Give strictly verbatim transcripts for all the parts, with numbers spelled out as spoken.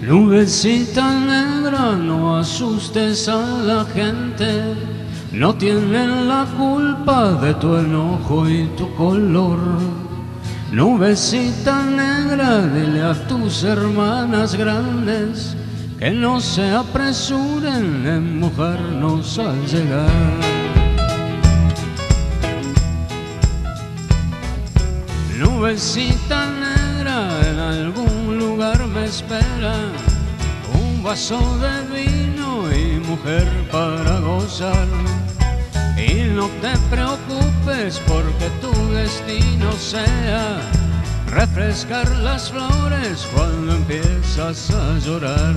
Nubecita negra, no asustes a la gente, no tienen la culpa de tu enojo y tu color. Nubecita negra, dile a tus hermanas grandes que no se apresuren en mojarnos al llegar. Nubecita negra, en algún lugar me espera un vaso de vino y mujer para gozar. Y no te preocupes porque tu destino sea refrescar las flores cuando empiezas a llorar.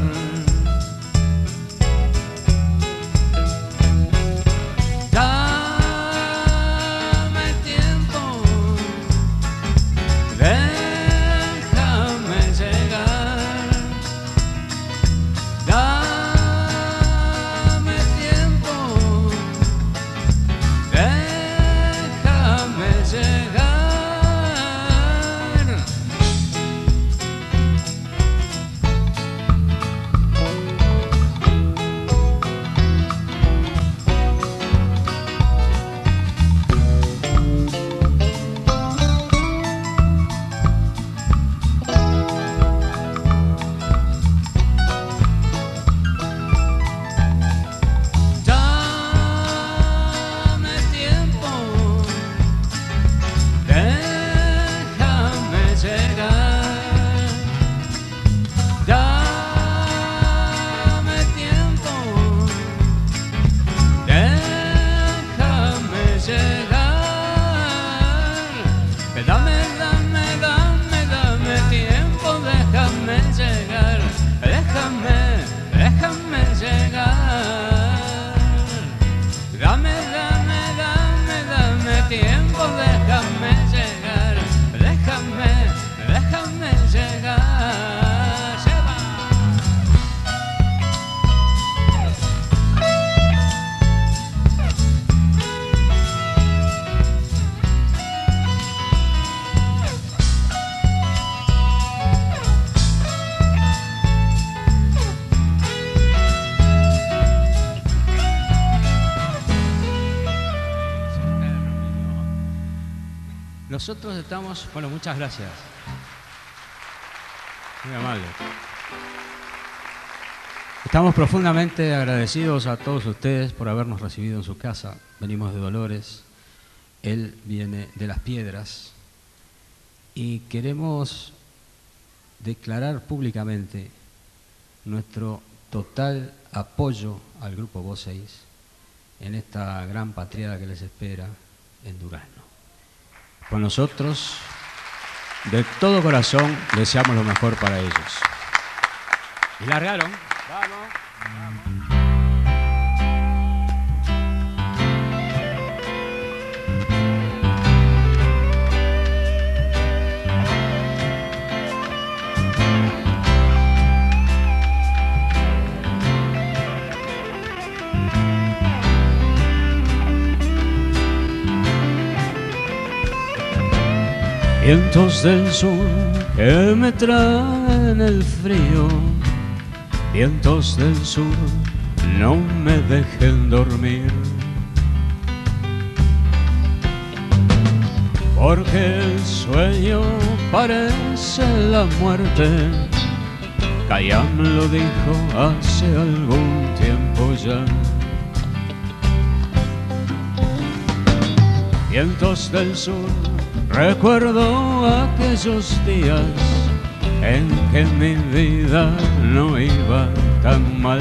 Nosotros estamos, bueno, muchas gracias. Muy amable. Estamos profundamente agradecidos a todos ustedes por habernos recibido en su casa. Venimos de Dolores, él viene de Las Piedras y queremos declarar públicamente nuestro total apoyo al Grupo Voz seis en esta gran patriada que les espera en Durazno. Con nosotros, de todo corazón, deseamos lo mejor para ellos. Y largaron. Vamos. Vientos del sur que me traen el frío, vientos del sur no me dejen dormir, porque el sueño parece la muerte. Khayyam lo dijo hace algún tiempo ya. Vientos del sur, recuerdo aquellos días en que mi vida no iba tan mal.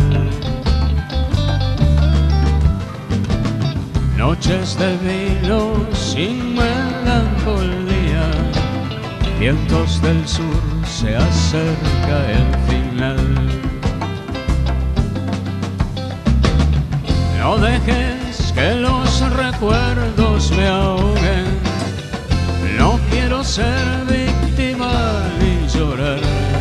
Noches de vino sin melancolía, vientos del sur, se acerca el final. No dejes que los recuerdos me ahoguen, no quiero ser víctima ni llorar.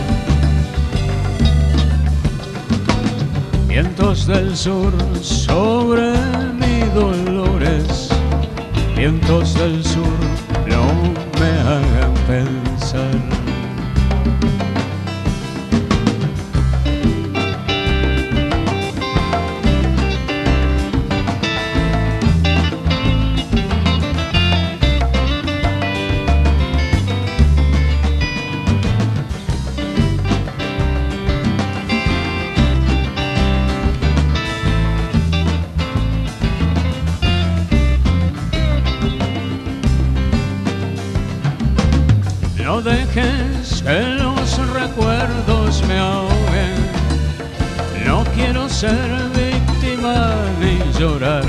Vientos del sur sobre mis dolores, vientos del sur no me hagan pensar. que los recuerdos me ahoguen. No quiero ser víctima ni llorar.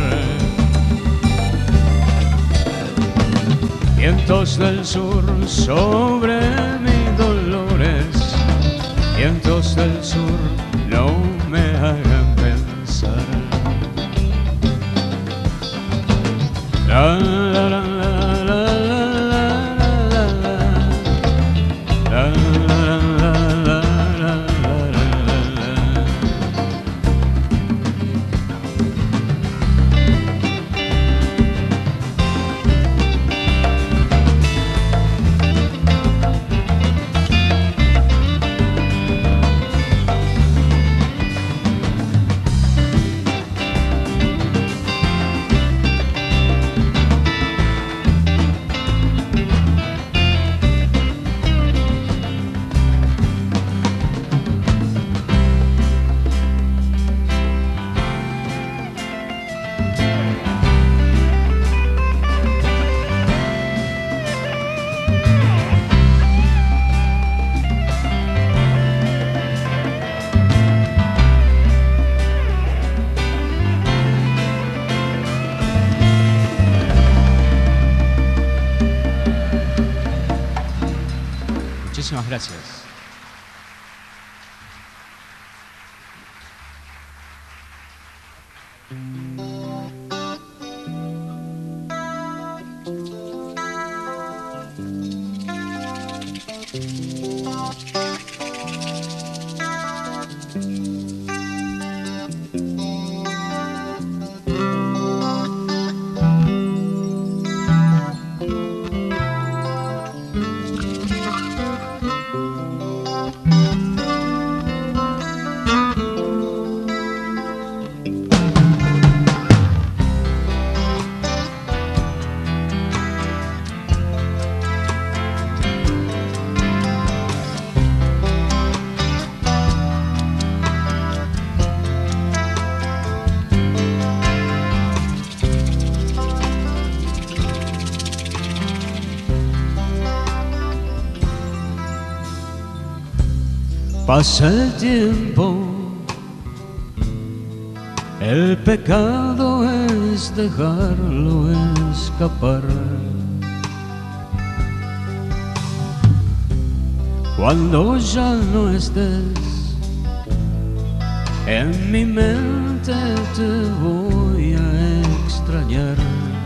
Vientos del sur sobre mis dolores, vientos del sur no me hagan pensar. La, la, la, la, la, la, la, la, la, Muchísimas gracias. Pasa el tiempo, el pecado es dejarlo escapar. Cuando ya no estés, en mi mente te voy a extrañar.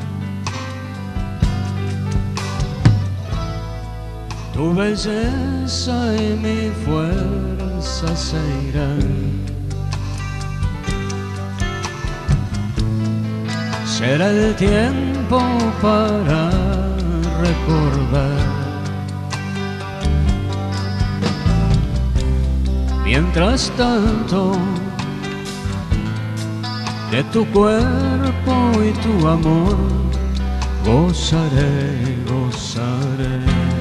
Tu belleza y mi fuerza se irán. Será el tiempo para recordar. Mientras tanto, de tu cuerpo y tu amor gozaré, gozaré.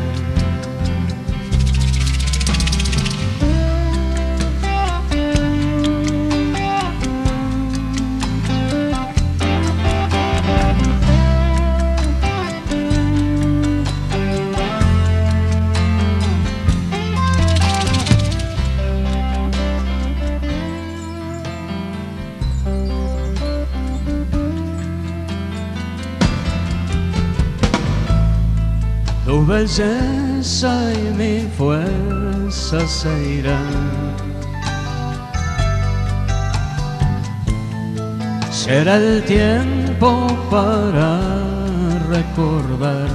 Tu belleza y mi fuerza se irán. Será el tiempo para recordar.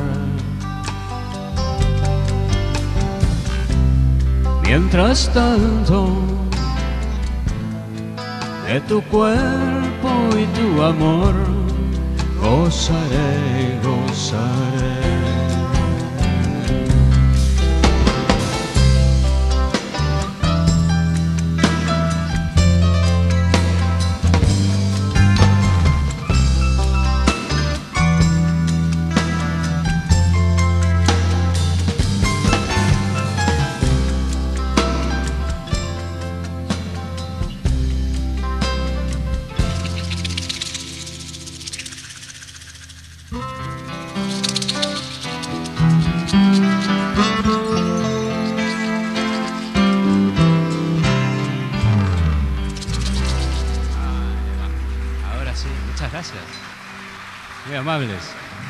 Mientras tanto, de tu cuerpo y tu amor gozaré, gozaré. Gracias. Muy amables.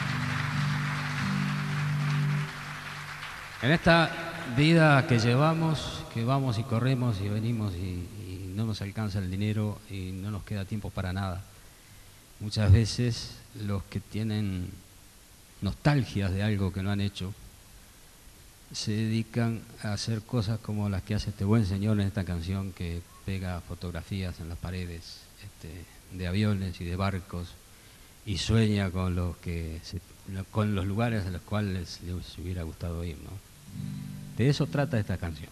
En esta vida que llevamos, que vamos y corremos y venimos y, y no nos alcanza el dinero y no nos queda tiempo para nada, muchas veces los que tienen nostalgias de algo que no han hecho se dedican a hacer cosas como las que hace este buen señor en esta canción, que pega fotografías en las paredes este, de aviones y de barcos y sueña con los que se, con los lugares a los cuales les hubiera gustado ir, ¿no? De eso trata esta canción.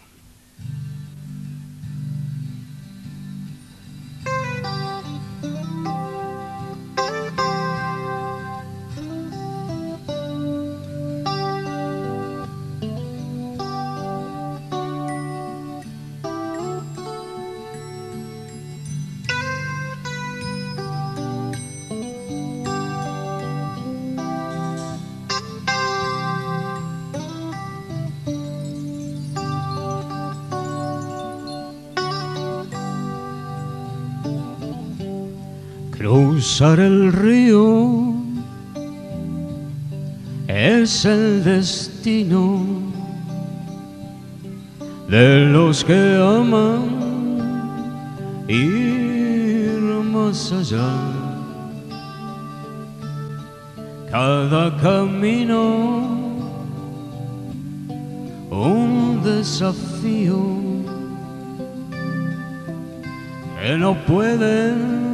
Cruzar el río es el destino de los que aman ir más allá. Cada camino un desafío que no pueden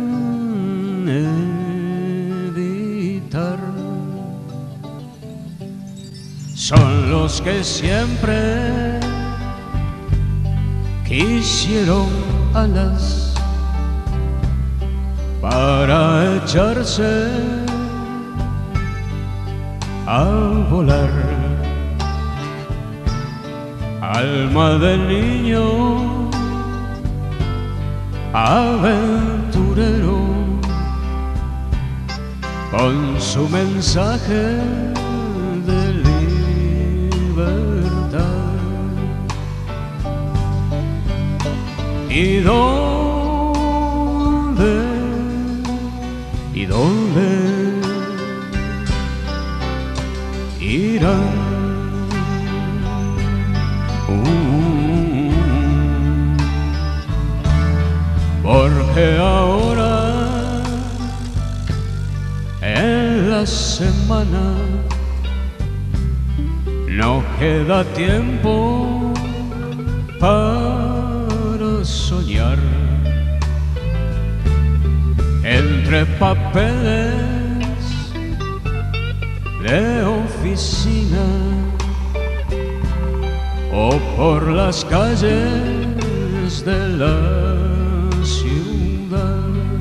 evitar. Son los que siempre quisieron alas para echarse a volar. Alma de niño aventurero, con su mensaje de libertad. ¿Y dónde? ¿Y dónde irán? Uh, porque ahora en la semana no queda tiempo para soñar. Entre papeles de oficina o por las calles de la ciudad,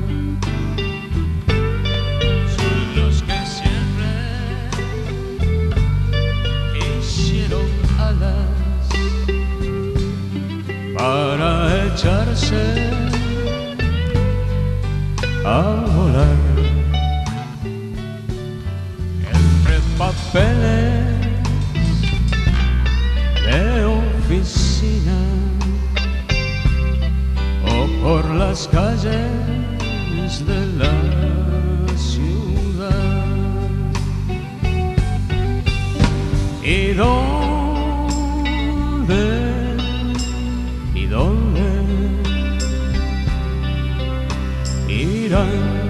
para echarse a volar. Entre papeles de oficina o por las calles de la ciudad. ¿Y dónde? ¿Y dónde irán?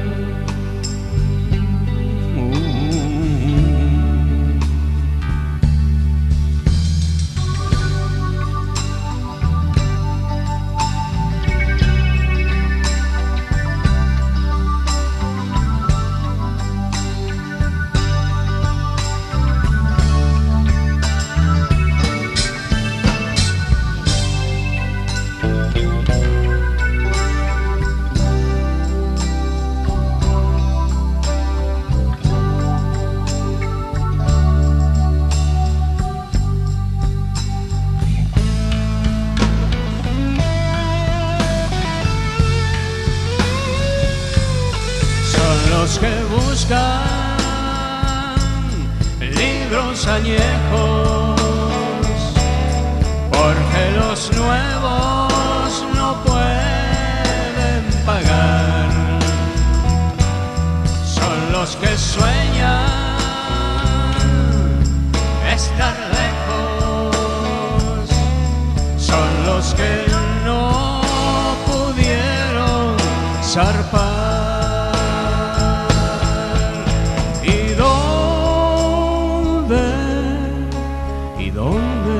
Que buscan libros añejos, porque los nuevos no pueden pagar. zarpar. ¿Y dónde? ¿Y dónde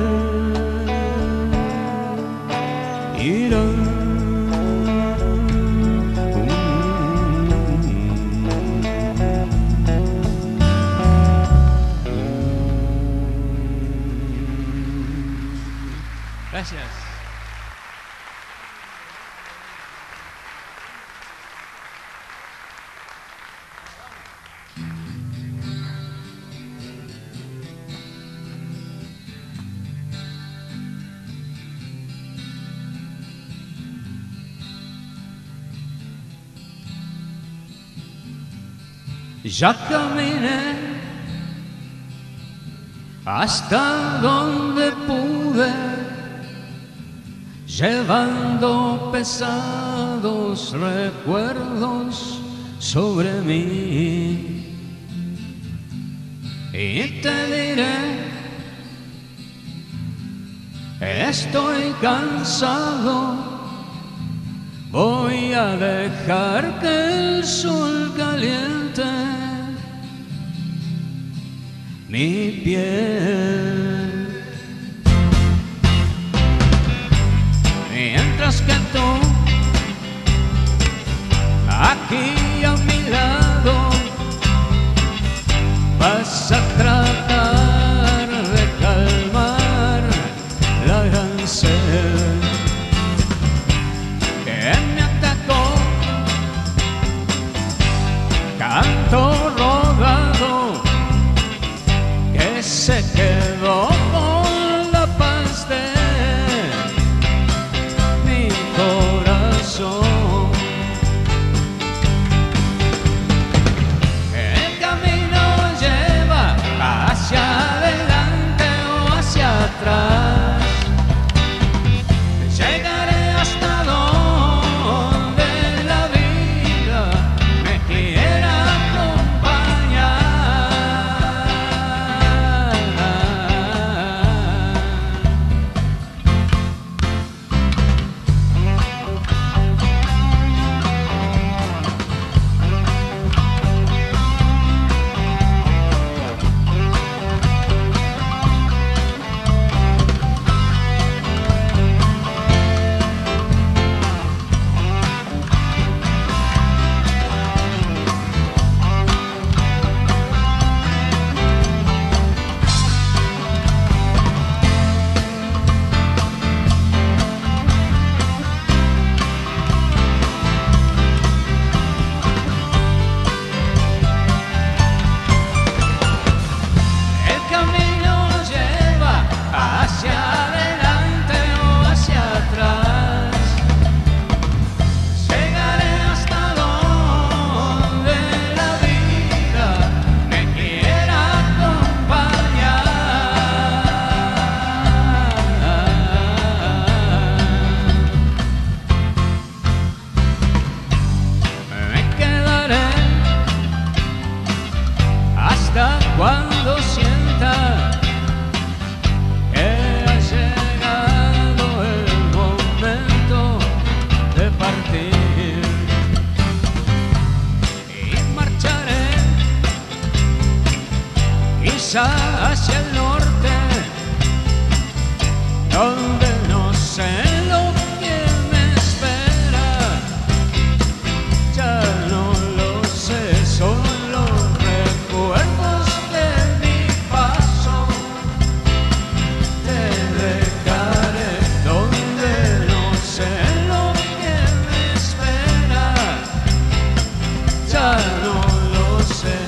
irán? Gracias. Ya caminé hasta donde pude, llevando pesados recuerdos sobre mí. Y te diré, estoy cansado, voy a dejar que el sol caliente mi piel. Mientras que tú, aquí a mi lado, vas a tratar de calmar la gran sed que me atacó. Canto rodado que se quedó con la paz de mi corazón. El camino lleva hacia adelante o hacia atrás. Llegaré hasta donde la vida me quiera acompañar. Cuando sienta que ha llegado el momento de partir, y marcharé quizá hacia el norte, donde no sé lo que me espera. Ya no lo sé, solo recuerdos de mi paso. Te dejaré donde no sé lo que me espera. Ya no lo sé.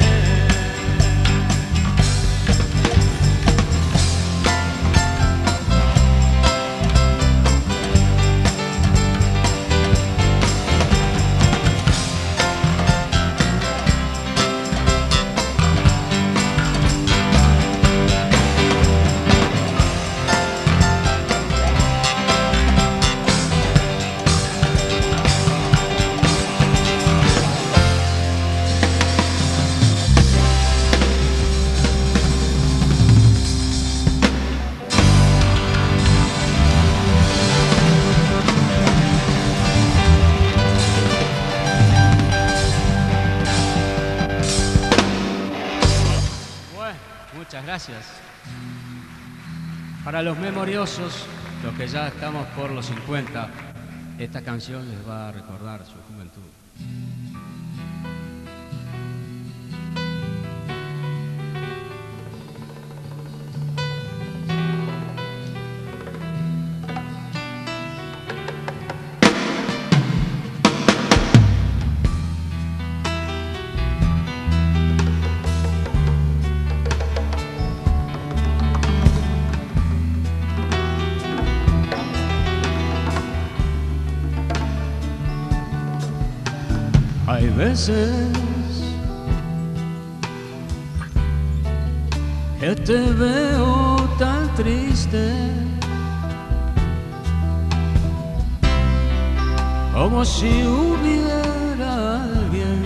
gracias. Para los memoriosos, los que ya estamos por los cincuenta, esta canción les va a recordar su juventud. Hay veces que te veo tan triste, como si hubiera alguien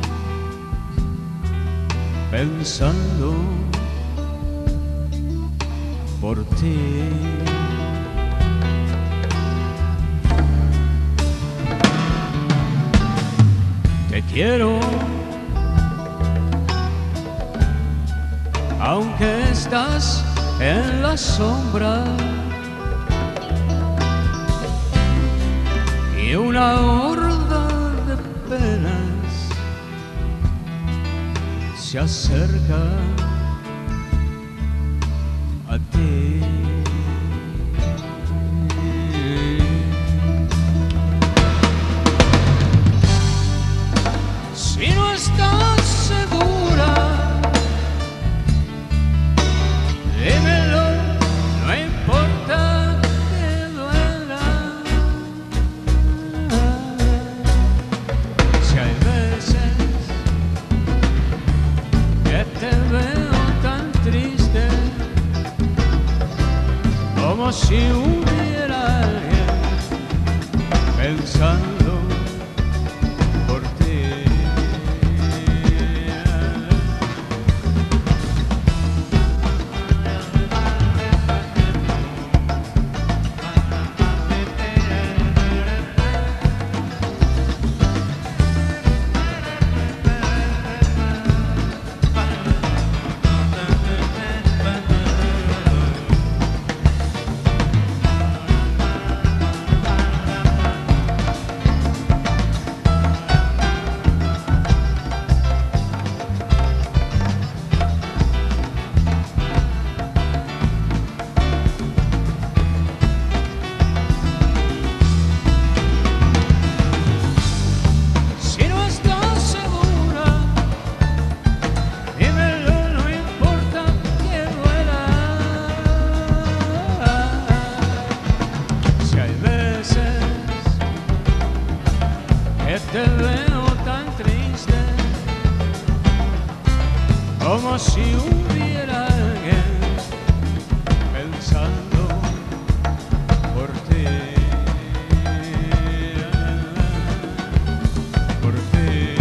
pensando por ti. Te quiero, aunque estás en la sombra, y una horda de penas se acerca a ti. Si no estás segura, dímelo, no importa que duela. Si hay veces que te veo tan triste, como si hubiera alguien pensando por ti. Te veo tan triste, como si hubiera alguien pensando por ti, por ti,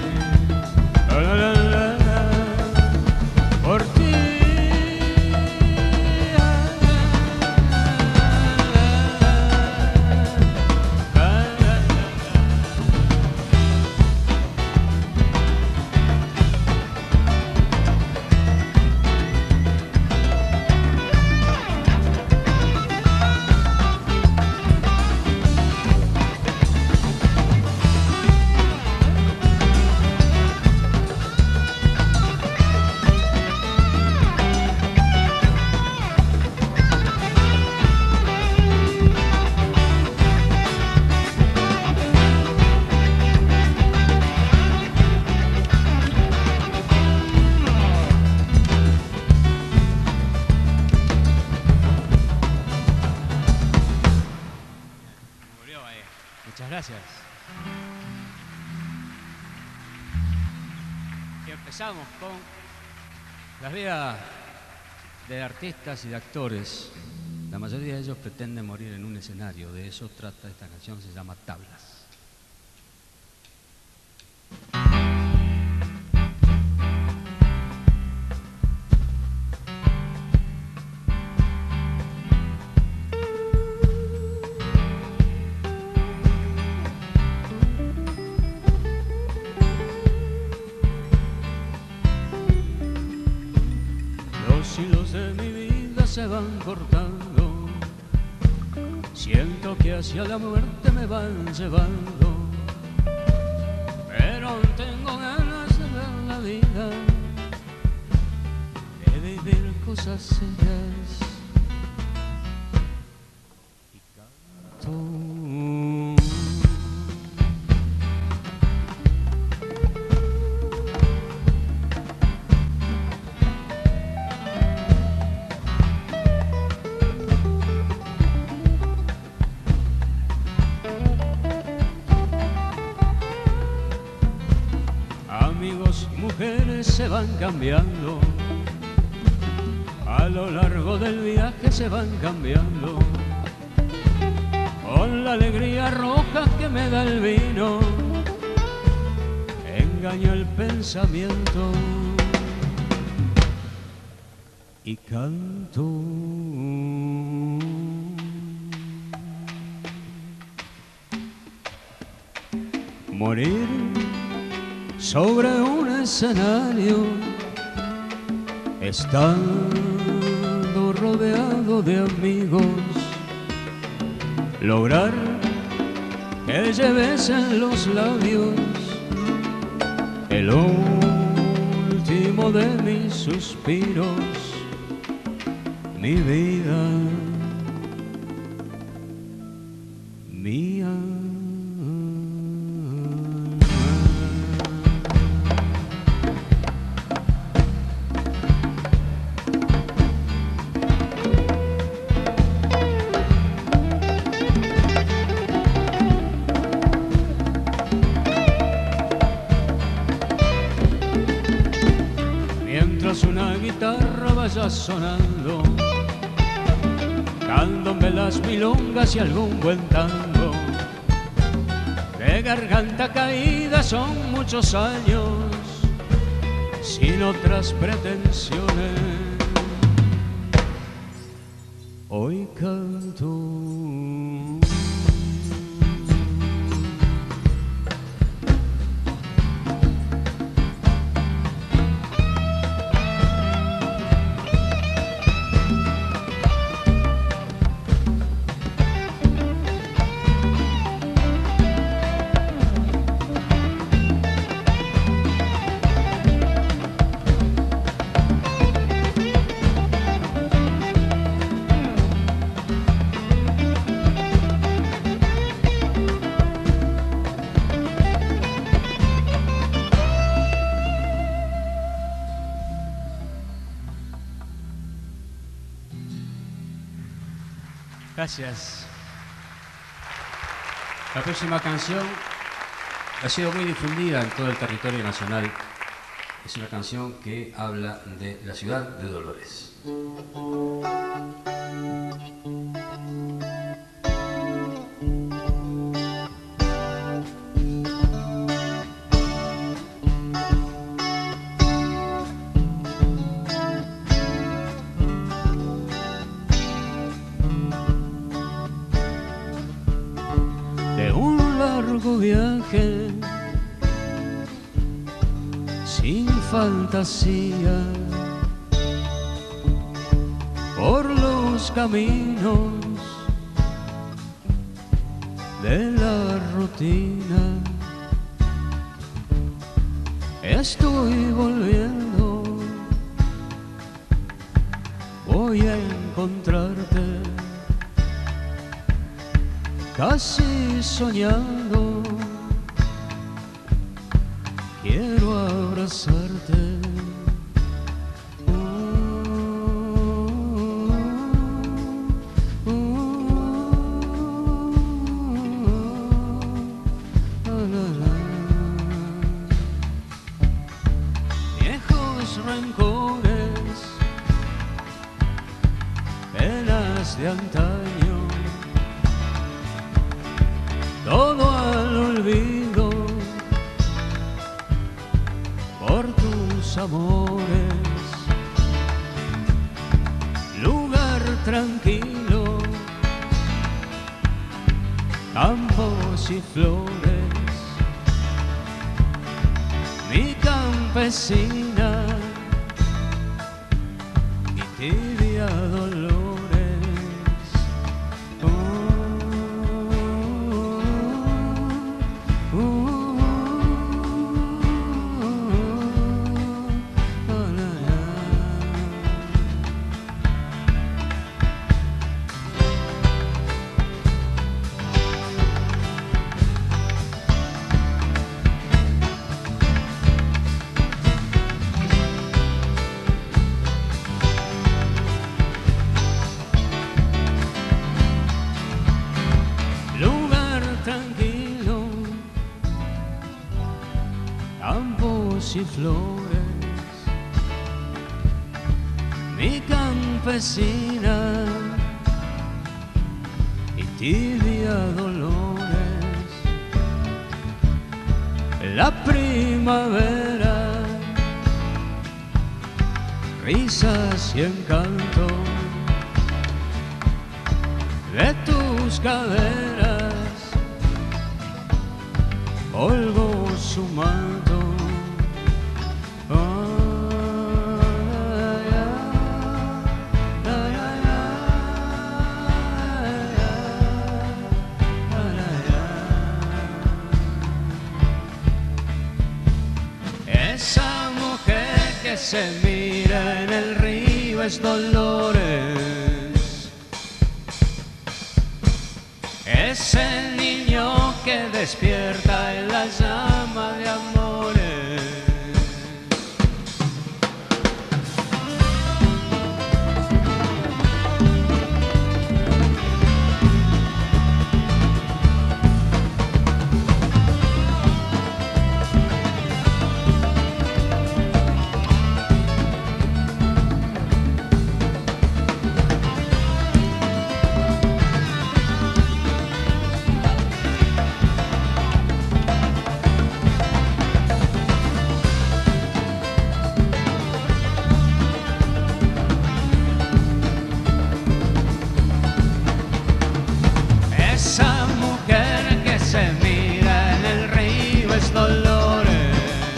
por ti. Muchas gracias. Y empezamos con la vida de artistas y de actores. La mayoría de ellos pretenden morir en un escenario. De eso trata esta canción, se llama Tablas. se van cortando, siento que hacia la muerte me van llevando, pero aún tengo ganas de ver la vida, de vivir cosas serias y canto. Amigos y mujeres se van cambiando, a lo largo del viaje se van cambiando, con la alegría roja que me da el vino, engaño el pensamiento y canto. Morir sobre un escenario, estando rodeado de amigos, lograr que lleves en los labios el último de mis suspiros, mi vida mía. Una guitarra vaya sonando, candombe las milongas y algún buen tango, de garganta caída son muchos años, sin otras pretensiones, hoy canto. Gracias. La próxima canción ha sido muy difundida en todo el territorio nacional. Es una canción que habla de la ciudad de Dolores. Viaje sin fantasía por los caminos de la rutina, estoy volviendo, voy a encontrarte casi soñando, quiero abrazarte. Uh, uh, uh, la, la. Viejos rencores, penas de antaño, todo al olvido por tus amores, lugar tranquilo, campos y flores, mi campesina, mi tibia dolor. campos y flores, mi campesina y tibia Dolores, la primavera, risas y encanto de tus caderas, polvo su manto. Esa mujer que se mira en el río es Dolores, es el niño que despierta en la llama de amores. Esa mujer que se mira en el río es Dolores,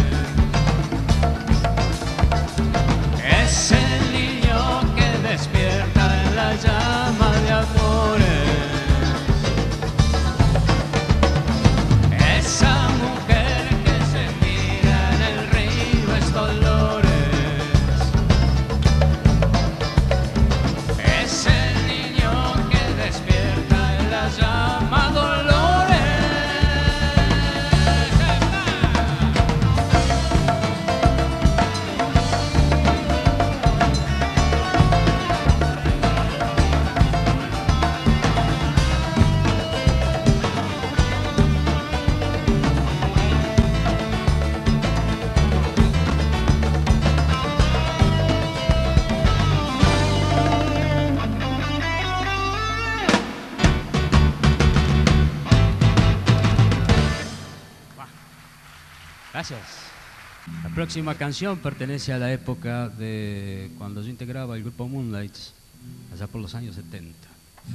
es el niño que despierta en la llama de amores. Esa mujer que se mira en el río es Dolores, es el niño que despierta en la llama Dolores. Gracias. La próxima canción pertenece a la época de cuando yo integraba el grupo Moonlights, allá por los años setenta.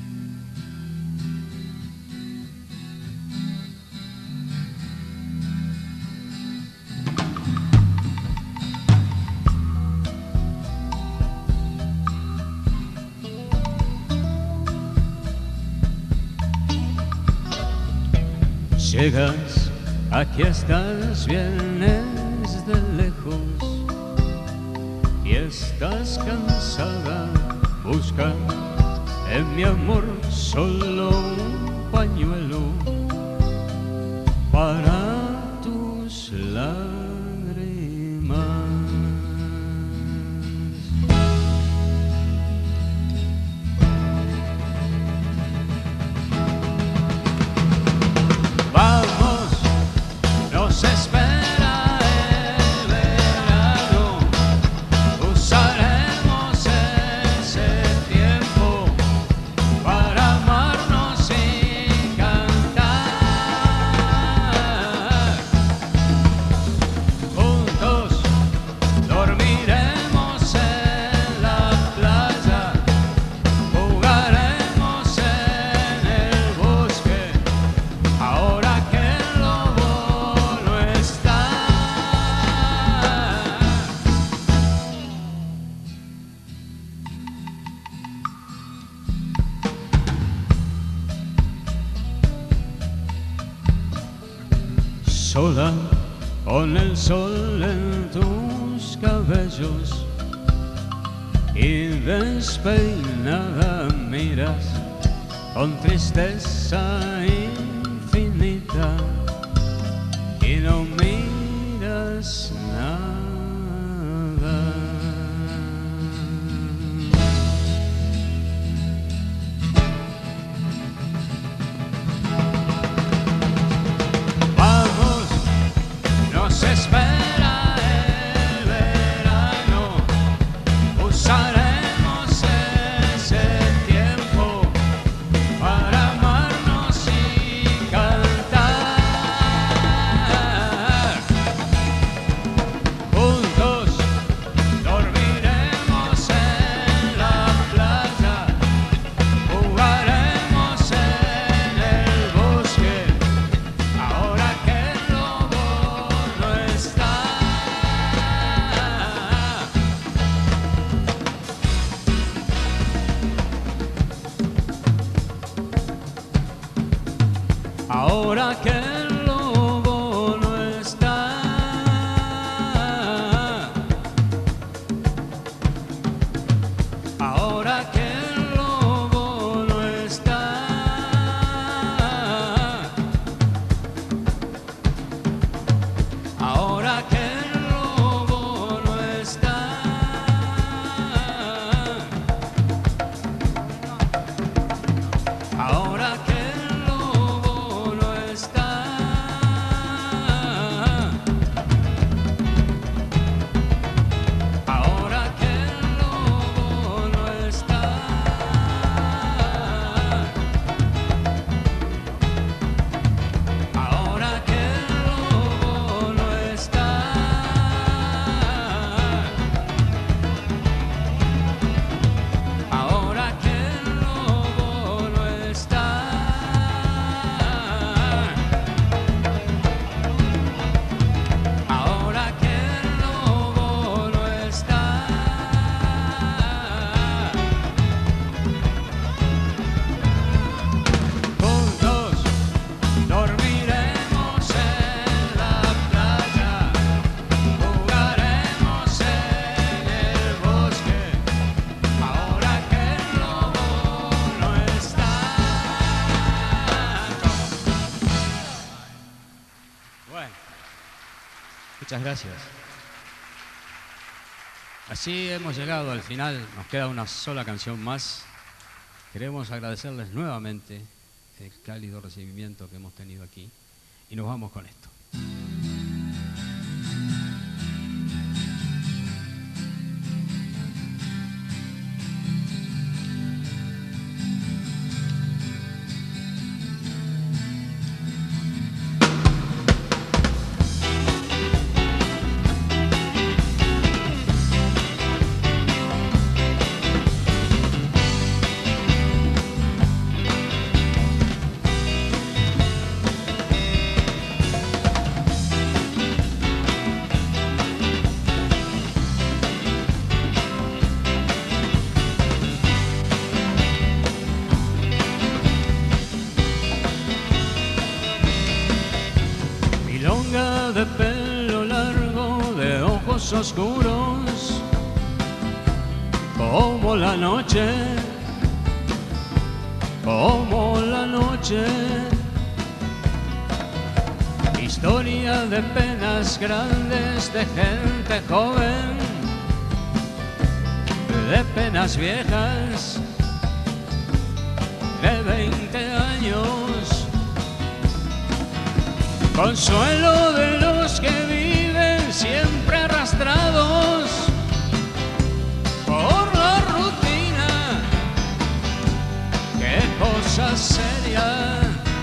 Llegas, aquí estás, vienes de lejos y estás cansada, busca en mi amor solo un pañuelo para tus lágrimas. Nos espera el verano, usaremos ese tiempo para amarnos y cantar. Juntos dormiremos en la playa, jugaremos en el bosque, ahora que sola, con el sol en tus cabellos y despeinada miras con tristeza infinita y no miras nada. Nos espera Ahora que el lobo no está, ahora que el lobo no está, ahora que el lobo no está, ahora que el lobo no está, ahora que el lobo no está, ahora que el lobo no está, ahora que el lobo no está, ahora que el lobo no está, juntos dormiremos en la playa, jugaremos en el bosque, ahora que el lobo no está. Bueno, muchas gracias. Así hemos llegado al final, nos queda una sola canción más. Queremos agradecerles nuevamente el cálido recibimiento que hemos tenido aquí y nos vamos con esto. Milonga de pelo largo, de ojos oscuros, como la noche, como la noche. Historia de penas grandes, de gente joven, de penas viejas, de veinte años. Consuelo de los que viven siempre arrastrados por la rutina. Qué cosa seria.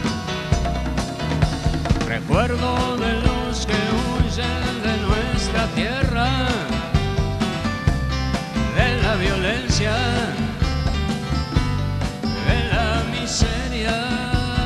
Recuerdo de los que huyen de nuestra tierra, de la violencia, de la miseria.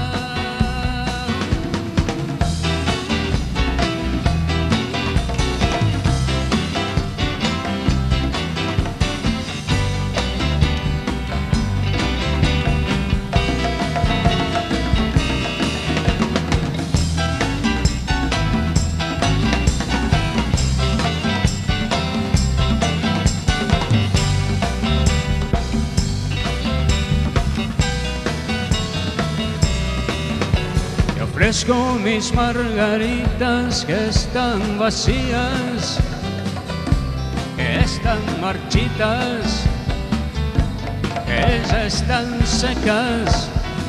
Ofrezco mis margaritas que están vacías, que están marchitas, que ya están secas.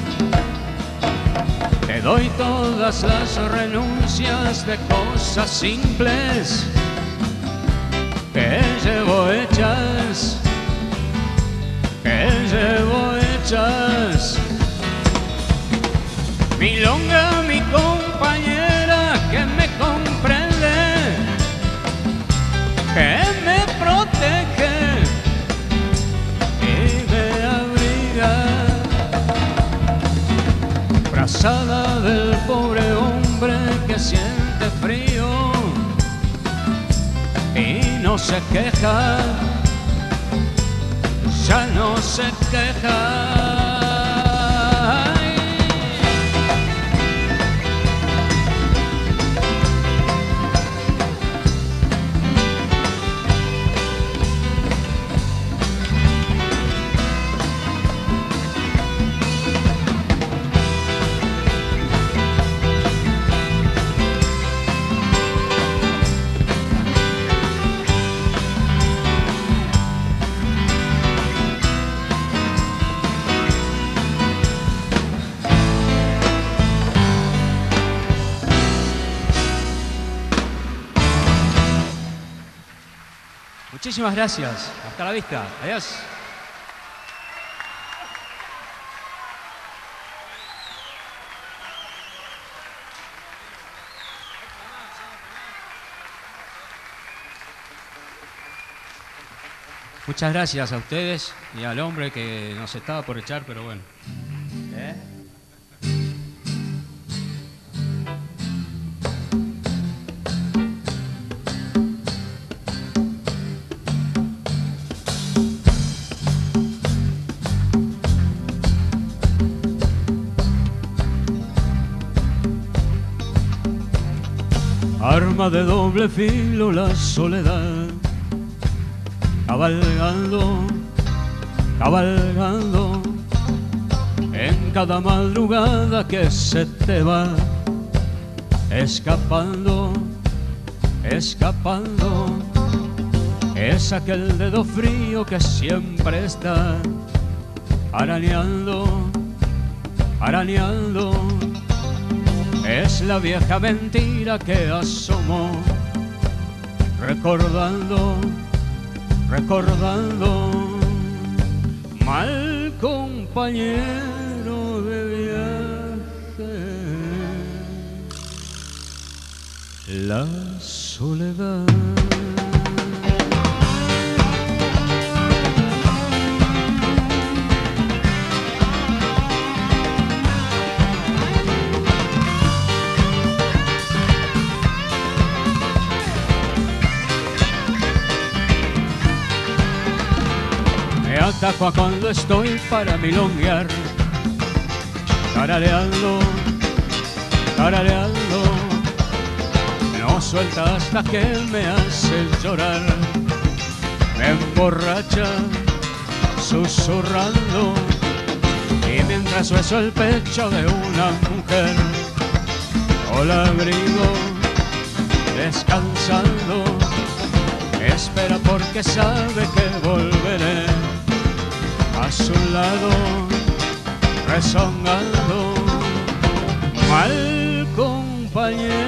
Te doy todas las renuncias de cosas simples que llevo hechas, que llevo hechas. Milonga, mi compañera, que me comprende, que me protege y me abriga. Frazada del pobre hombre que siente frío y no se queja, ya no se queja. Muchísimas gracias. Hasta la vista. Adiós. Muchas gracias a ustedes y al hombre que nos estaba por echar, pero bueno. ¿Eh? Arma de doble filo la soledad, cabalgando, cabalgando, en cada madrugada que se te va, escapando, escapando, es aquel dedo frío que siempre está arañando, arañando, es la vieja mentira que asomó, recordando, recordando, mal compañero de viaje, la soledad. Ataco cuando estoy para milonguear, tarareando, tarareando, no suelta hasta que me hace llorar, me emborracha susurrando, y mientras beso el pecho de una mujer, o la abrigo descansando, espera porque sabe que volveré a su lado, rezongando, mal compañero.